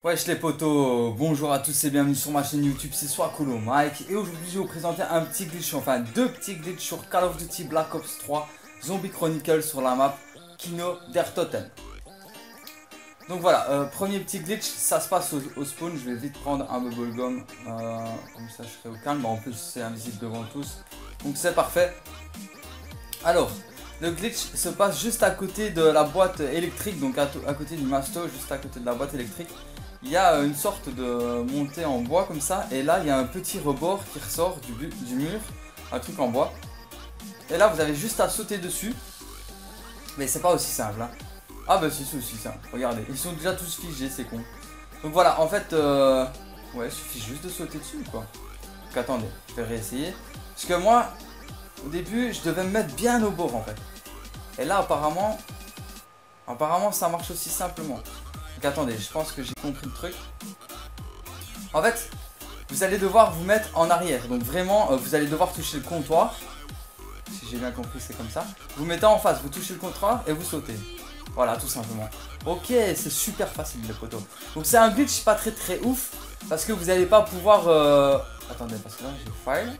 Wesh les potos, bonjour à tous et bienvenue sur ma chaîne YouTube, c'est Swakolo Mike. Et aujourd'hui je vais vous présenter un petit glitch, enfin deux petits glitches sur Call of Duty Black Ops 3 Zombie Chronicle sur la map Kino der Toten. Donc voilà, premier petit glitch, ça se passe au spawn. Je vais vite prendre un bubblegum, comme ça je serai au calme, en plus c'est invisible devant tous, donc c'est parfait. Alors, le glitch se passe juste à côté de la boîte électrique, donc à côté du masto, juste à côté de la boîte électrique. Il y a une sorte de montée en bois comme ça, et là il y a un petit rebord qui ressort du mur, un truc en bois. Et là vous avez juste à sauter dessus, mais c'est pas aussi simple hein. Ah bah si c'est aussi simple, regardez, ils sont déjà tous figés, c'est con. Donc voilà, en fait, ouais, il suffit juste de sauter dessus quoi. Donc attendez, je vais réessayer. Parce que moi, au début, je devais me mettre bien au bord en fait. Et là apparemment ça marche aussi simplement. Donc attendez, je pense que j'ai compris le truc. En fait, vous allez devoir vous mettre en arrière. Donc vraiment, vous allez devoir toucher le comptoir. Si j'ai bien compris, c'est comme ça. Vous mettez en face, vous touchez le comptoir et vous sautez. Voilà, tout simplement. Ok, c'est super facile les potos. Donc c'est un glitch pas très ouf. Parce que vous n'allez pas pouvoir... Attendez, parce que là j'ai file.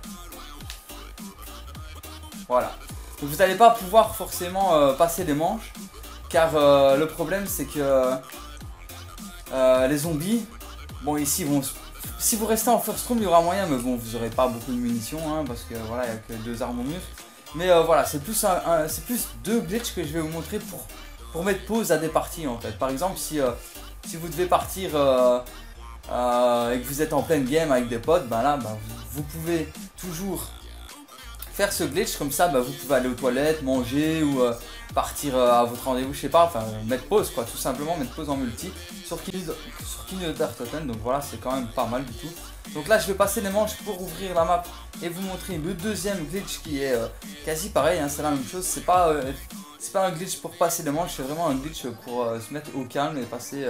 Voilà. Donc vous n'allez pas pouvoir forcément passer les manches. Car le problème c'est que... les zombies, bon ici vont, si vous restez en first room il y aura moyen, mais bon vous aurez pas beaucoup de munitions hein, parce que voilà il n'y a que deux armes au mur. Mais voilà, c'est plus deux glitches que je vais vous montrer pour mettre pause à des parties en fait. Par exemple si vous devez partir et que vous êtes en pleine game avec des potes, ben là vous pouvez toujours faire ce glitch comme ça, vous pouvez aller aux toilettes, manger ou partir à votre rendez-vous, je sais pas, enfin mettre pause quoi, tout simplement mettre pause en multi sur Kino der Toten. Donc voilà, c'est quand même pas mal du tout. Donc là je vais passer les manches pour ouvrir la map et vous montrer le deuxième glitch qui est quasi pareil hein, c'est la même chose. C'est pas un glitch pour passer les manches, c'est vraiment un glitch pour se mettre au calme et passer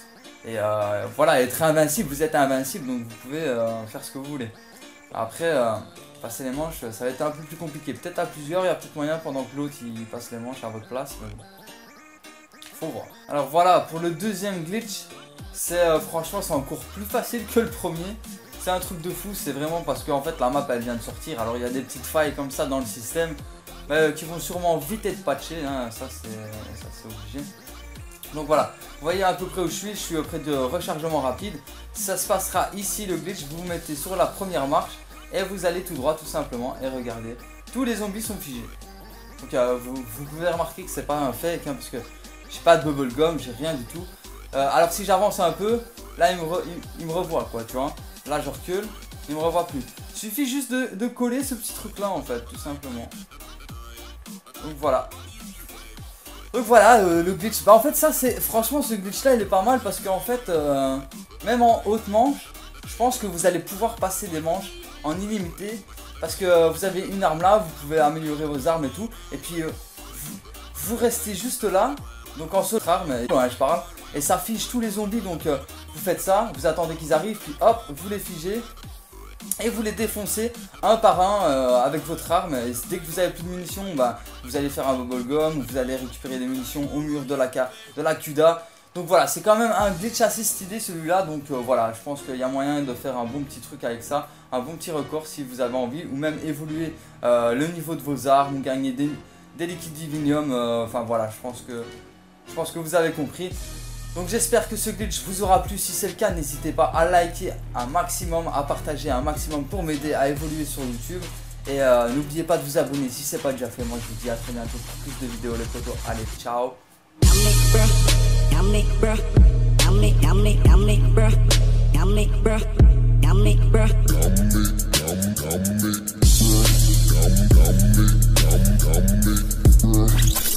voilà, être invincible. Vous êtes invincible donc vous pouvez faire ce que vous voulez. Après passer les manches, ça va être un peu plus compliqué. Peut-être à plusieurs, il y a peut-être moyen pendant que l'autre il passe les manches à votre place. Mais bon. Faut voir. Alors voilà, pour le deuxième glitch, c'est franchement c'est encore plus facile que le premier. C'est un truc de fou, c'est vraiment parce qu'en fait la map elle vient de sortir. Alors il y a des petites failles comme ça dans le système qui vont sûrement vite être patchées. Hein. Ça c'est obligé. Donc voilà, vous voyez à peu près où je suis auprès de rechargement rapide. Ça se passera ici le glitch, vous vous mettez sur la première marche. Et vous allez tout droit tout simplement et regardez, tous les zombies sont figés. Donc vous pouvez remarquer que c'est pas un fake hein, parce que j'ai pas de bubblegum, j'ai rien du tout. Alors si j'avance un peu, là il me revoit quoi, tu vois. Là je recule, il me revoit plus. Il suffit juste de coller ce petit truc là en fait, tout simplement. Donc voilà. Donc voilà le glitch. En fait ça c'est, franchement ce glitch là il est pas mal parce qu'en fait, même en haute manche, je pense que vous allez pouvoir passer des manches en illimité parce que vous avez une arme là, vous pouvez améliorer vos armes et tout, et puis vous restez juste là, donc en sautant arme, je parle, et ça fige tous les zombies. Donc vous faites ça, vous attendez qu'ils arrivent, puis hop, vous les figez et vous les défoncez un par un avec votre arme. Et dès que vous avez plus de munitions, vous allez faire un bubblegum, vous allez récupérer des munitions au mur de la CUDA. Donc voilà, c'est quand même un glitch assez stylé celui-là. Donc voilà, je pense qu'il y a moyen de faire un bon petit truc avec ça, un bon petit record si vous avez envie, ou même évoluer le niveau de vos armes, ou gagner des liquides divinium. Enfin voilà, je pense que vous avez compris. Donc j'espère que ce glitch vous aura plu. Si c'est le cas, n'hésitez pas à liker un maximum, à partager un maximum pour m'aider à évoluer sur YouTube. Et n'oubliez pas de vous abonner si ce n'est pas déjà fait. Moi je vous dis à très bientôt pour plus de vidéos les potos. Allez, ciao. Yummy, bruh. Yummy, yummy, yummy, bruh. Yummy, bruh. Yummy, bruh. Yummy, yummy, bruh. Yummy, yummy, yummy, bruh.